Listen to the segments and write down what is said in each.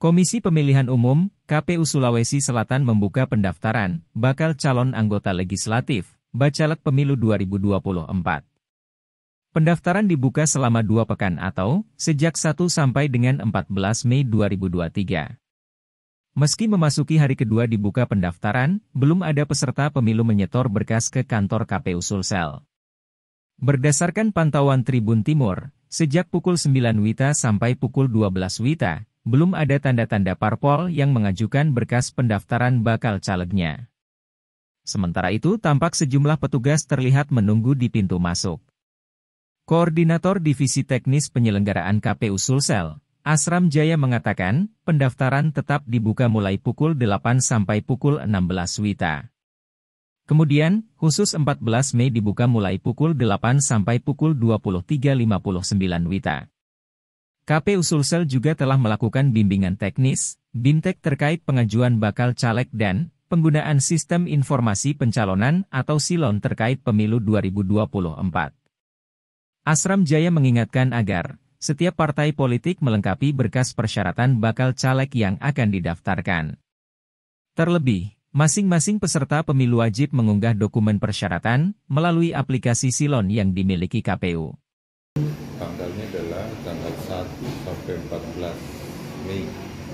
Komisi Pemilihan Umum, KPU Sulawesi Selatan membuka pendaftaran bakal calon anggota legislatif, Bacalek Pemilu 2024. Pendaftaran dibuka selama 2 pekan atau sejak 1 sampai dengan 14 Mei 2023. Meski memasuki hari kedua dibuka pendaftaran, belum ada peserta pemilu menyetor berkas ke kantor KPU Sulsel. Berdasarkan pantauan Tribun Timur, sejak pukul 9 WITA sampai pukul 12 WITA, belum ada tanda-tanda parpol yang mengajukan berkas pendaftaran bakal calegnya. Sementara itu tampak sejumlah petugas terlihat menunggu di pintu masuk. Koordinator Divisi Teknis Penyelenggaraan KPU Sulsel, Asram Jaya mengatakan, pendaftaran tetap dibuka mulai pukul 8 sampai pukul 16 WITA. Kemudian, khusus 14 Mei dibuka mulai pukul 8 sampai pukul 23.59 WITA. KPU Sulsel juga telah melakukan bimbingan teknis, BIMTEK terkait pengajuan bakal caleg dan penggunaan Sistem Informasi Pencalonan atau SILON terkait pemilu 2024. Asram Jaya mengingatkan agar setiap partai politik melengkapi berkas persyaratan bakal caleg yang akan didaftarkan. Terlebih, masing-masing peserta pemilu wajib mengunggah dokumen persyaratan melalui aplikasi SILON yang dimiliki KPU. Tanggalnya adalah tanggal 1 sampai 14 Mei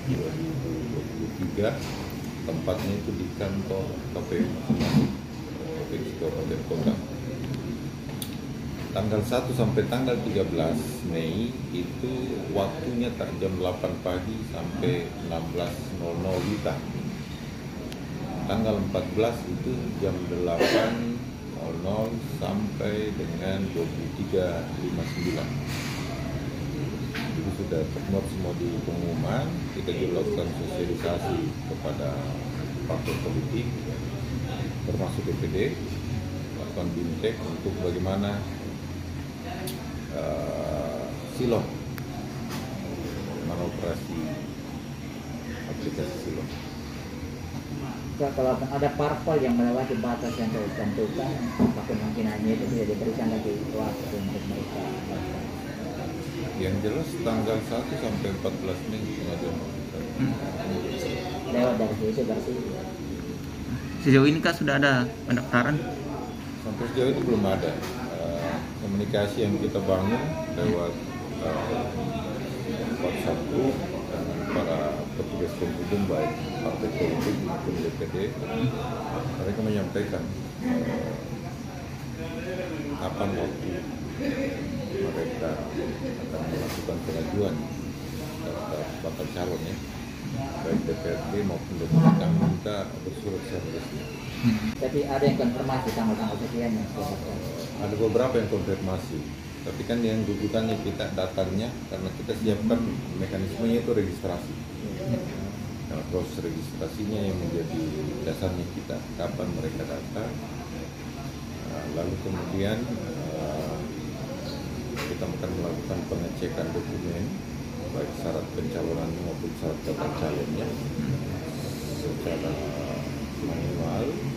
2023. Tempatnya itu di kantor KPU Provinsi Kabupaten Kota. Tanggal 1 sampai tanggal 13 Mei itu waktunya jam 8 pagi sampai 16.00 WITA. Tanggal 14 itu jam 8.00 sampai dengan 23.59. Jadi sudah termuat semua di pengumuman. Kita juga lakukan sosialisasi kepada partai politik termasuk DPD, lakukan BIMTEK untuk bagaimana SILON, bagaimana operasi aplikasi SILON. Kalau ada parpol yang melewati batas yang ditentukan, apakah kemungkinannya itu tidak diberikan lagi waktu untuk mereka? Yang jelas tanggal 1 sampai 14 Mei pengajuan. Lewat dari situ berarti. Sejauh ini Kak sudah ada pendaftaran? Sampai sejauh ini belum ada. Komunikasi yang kita bangun lewat WhatsApp group dengan para petugas penghubung baik partai politik maupun DPD, mereka menyampaikan kapan waktu mereka akan melakukan pengajuan daftar bakal calon ya, baik DPRD maupun DPD. Kami minta bersurat secara resmi. Jadi ada yang konfirmasi tanggal-tanggal sekian yang sudah. Ada beberapa yang konfirmasi, tapi kan yang rujukannya kita datangnya karena kita siapkan mekanismenya itu registrasi. Nah, proses registrasinya yang menjadi dasarnya kita kapan mereka datang, lalu kemudian kita akan melakukan pengecekan dokumen baik syarat pencalonan maupun syarat bakal calonnya secara manual.